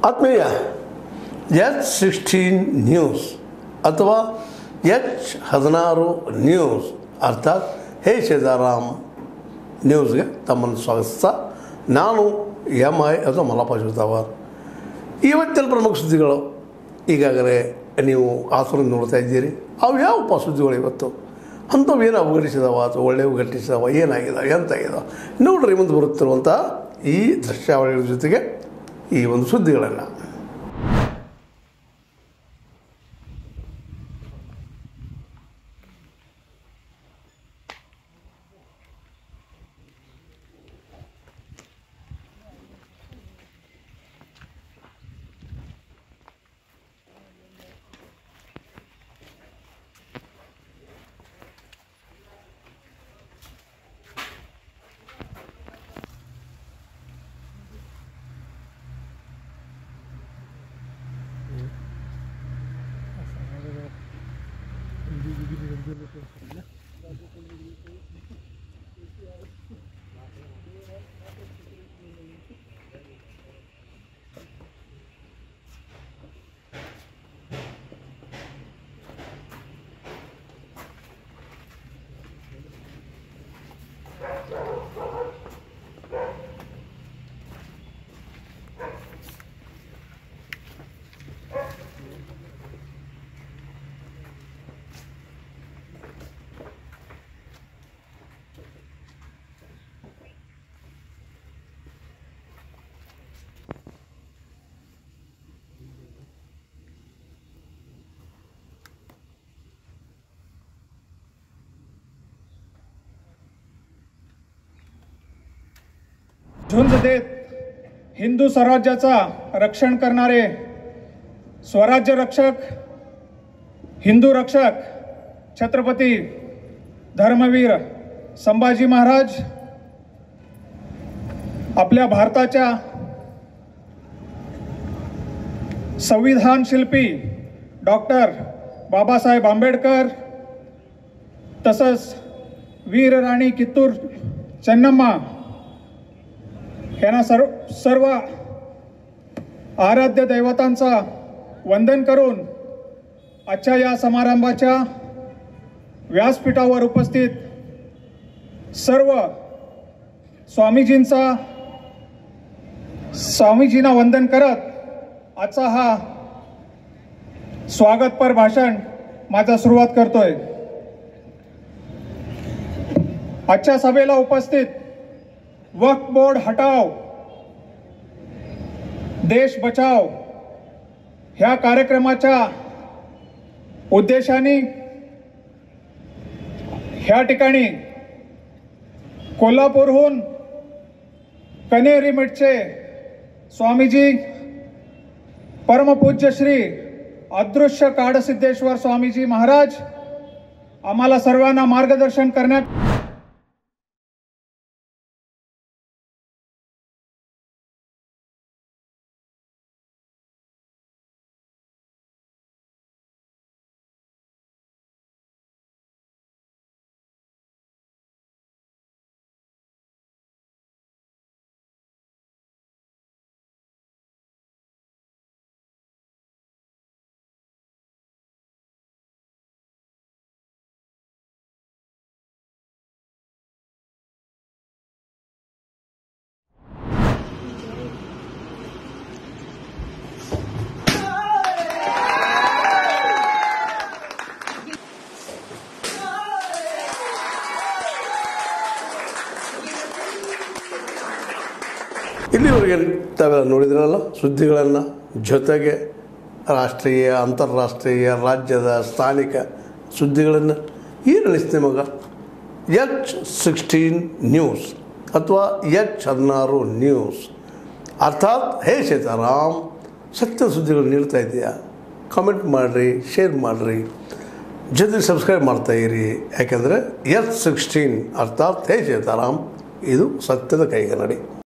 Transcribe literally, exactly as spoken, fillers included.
ಆತ್ಮೀಯ H sixteen news ಅಥವಾ H ಹದಿನಾರು ನ್ಯೂಸ್ ಅರ್ಥಾತ್ ಹೇ ಸೀತಾರಾಮ್ ನ್ಯೂಸ್ಗೆ ತಮ್ಮನ್ನು ಸ್ವಾಗತಿಸ್ತಾ ನಾನು ಎಮ್ ಐ ಅಥವಾ ಮಲ್ಲಪ್ಪ ಜೋತಾವರ್. ಇವತ್ತಿನ ಪ್ರಮುಖ ಸುದ್ದಿಗಳು ಈಗಾಗಲೇ ನೀವು ಆಸನ ನೋಡ್ತಾ ಇದ್ದೀರಿ. ಅವು ಯಾವಪ್ಪ ಸುದ್ದಿಗಳು ಇವತ್ತು ಅಂಥವು ಏನು ಅವಘಟಿಸಿದಾವ ಅಥವಾ ಒಳ್ಳೆಯವು ಘಟಿಸಿದಾವ, ಏನಾಗಿದಾವೆ, ಎಂತಾಗಿದಾವೆ ನೋಡ್ರಿ ಮುಂದೆ ಬರುತ್ತಿರುವಂಥ ಈ ದೃಶ್ಯಾವಳಿಗಳ ಜೊತೆಗೆ ಈ ಒಂದು ಸುದ್ದಿಗಳನ್ನು. झुंज देत हिंदू स्वराज्याचा रक्षण करणारे स्वराज्य रक्षक, हिंदू रक्षक छत्रपती धर्मवीर संभाजी महाराज आपल्या भारताच्या संविधान शिल्पी डॉक्टर बाबासाहेब आंबेडकर तसंच वीर राणी कित्तूर चेन्नम्मा यांना सर्व सर्व आराध्य दैवतांचा वंदन करून आजच्या या समारंभाच्या व्यासपीठावर उपस्थित सर्व स्वामीजींचा स्वामीजींना वंदन करत आजचा हा स्वागतपर भाषण माझा सुरुवात करतोय. आजच्या सभेला उपस्थित वक्फ बोर्ड हटाओ देश बचाओ ह्या कार्यक्रमाच्या उद्देशाने ह्या ठिकाणी कोल्हापूरहून कनेरी मठचे स्वामीजी परमपूज्य श्री अदृश्य काडसिद्धेश्वर स्वामीजी महाराज आम्हाला सर्वांना मार्गदर्शन करण्यात ಇಲ್ಲಿವರೆಗೆ ತಾವೆಲ್ಲ ನೋಡಿದ್ರಲ್ಲ ಸುದ್ದಿಗಳನ್ನು, ಜೊತೆಗೆ ರಾಷ್ಟ್ರೀಯ ಅಂತಾರಾಷ್ಟ್ರೀಯ ರಾಜ್ಯದ ಸ್ಥಾನಿಕ ಸುದ್ದಿಗಳನ್ನು. ಏನು ಅನಿಸ್ತು ನಿಮಗೆ ಎಚ್ ಸಿಕ್ಸ್ಟೀನ್ ನ್ಯೂಸ್ ಅಥವಾ ಎಚ್ ಹದಿನಾರು ನ್ಯೂಸ್ ಅರ್ಥಾತ್ ಹೇ ಸೀತಾರಾಮ್ ಸತ್ಯ ಸುದ್ದಿಗಳು ನೀಡ್ತಾ ಇದೆಯಾ? ಕಾಮೆಂಟ್ ಮಾಡಿರಿ, ಶೇರ್ ಮಾಡಿರಿ, ಜೊತೆಗೆ ಸಬ್ಸ್ಕ್ರೈಬ್ ಮಾಡ್ತಾಯಿರಿ. ಯಾಕೆಂದರೆ ಎಚ್ ಸಿಕ್ಸ್ಟೀನ್ ಅರ್ಥಾತ್ ಹೇ ಸೀತಾರಾಮ್ ಇದು ಸತ್ಯದ ಕೈಗನ್ನಡಿ.